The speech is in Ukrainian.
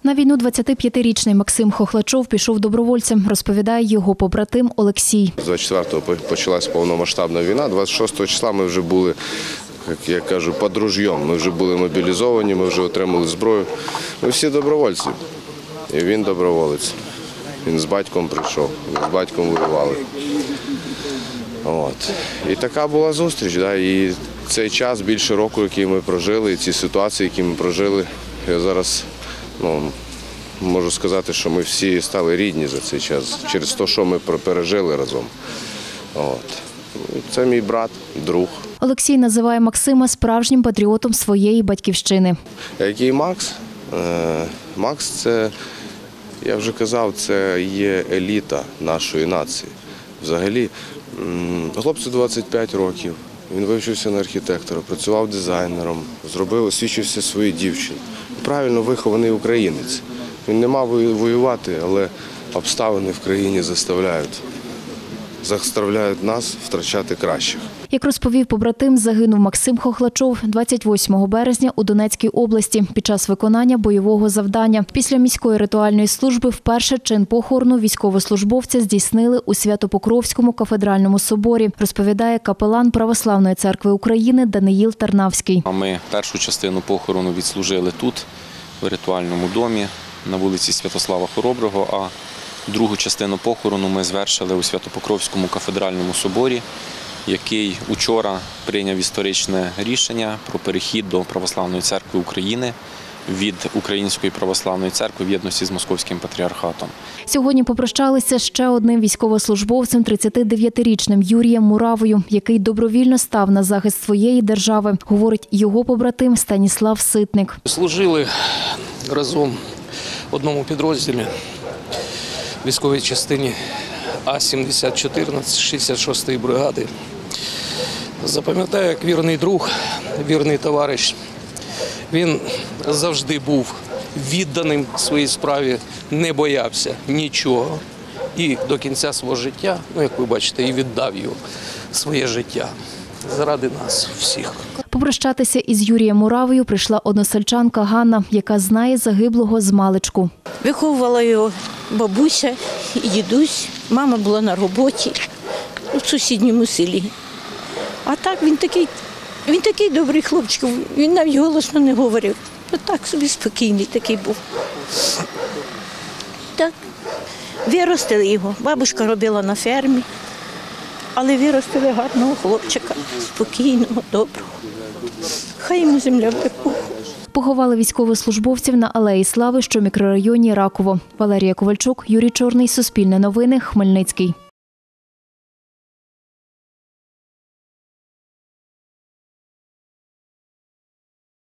На війну 25-річний Максим Хохлачов пішов добровольцем, розповідає його побратим Олексій. З 24-го почалася повномасштабна війна, 26-го числа ми вже були, як я кажу, під ружьом. Ми вже були мобілізовані, ми вже отримали зброю. Ми всі добровольці. І він доброволець. Він з батьком прийшов, з батьком воювали. І така була зустріч. І цей час, більше року, який ми прожили, і ці ситуації, які ми прожили, я зараз можу сказати, що ми всі стали рідні за цей час, через те, що ми пережили разом. Це мій брат, друг. Олексій називає Максима справжнім патріотом своєї батьківщини. Який Макс? Макс – це, я вже казав, це є еліта нашої нації. Взагалі, хлопцю 25 років, він вивчився на архітектора, працював дизайнером, освічився своїй дівчині. Правильно вихований українець. Він не мав воювати, але обставини в країні заставляють нас втрачати кращих. Як розповів побратим, загинув Максим Хохлачов 28 березня у Донецькій області під час виконання бойового завдання. Після міської ритуальної служби вперше чин похорону військовослужбовця здійснили у Свято-Покровському кафедральному соборі, розповідає капелан Православної церкви України Даниїл Тарнавський. Ми першу частину похорону відслужили тут, в ритуальному домі, на вулиці Святослава Хороброго, а другу частину похорону ми звершили у Свято-Покровському кафедральному соборі, який учора прийняв історичне рішення про перехід до Православної церкви України від Української православної церкви в єдності з Московським патріархатом. Сьогодні попрощалися ще одним військовослужбовцем, 39-річним Юрієм Муравою, який добровільно став на захист своєї держави, говорить його побратим Станіслав Ситник. Служили разом в одному підрозділі військовій частині А-7014 66-ї бригади. Запам'ятаю, як вірний друг, вірний товариш. Він завжди був відданим своїй справі, не боявся нічого. І до кінця свого життя, як ви бачите, і віддав його своє життя заради нас всіх. Попрощатися із Юрієм Муравою прийшла односельчанка Ганна, яка знає загиблого змалечку. Виховувала його бабуся і дідусь. Мама була на роботі в сусідньому селі. А так він такий добрий хлопчик, він навіть голосно не говорив. Так собі спокійний такий був. Так, виростили його. Бабушка робила на фермі, але виростили гарного хлопчика, спокійного, доброго. Хай йому земля буде пухом. Поховали військовослужбовців на Алеї Слави, що в мікрорайоні Раково. Валерія Ковальчук, Юрій Чорний, Суспільне новини, Хмельницький.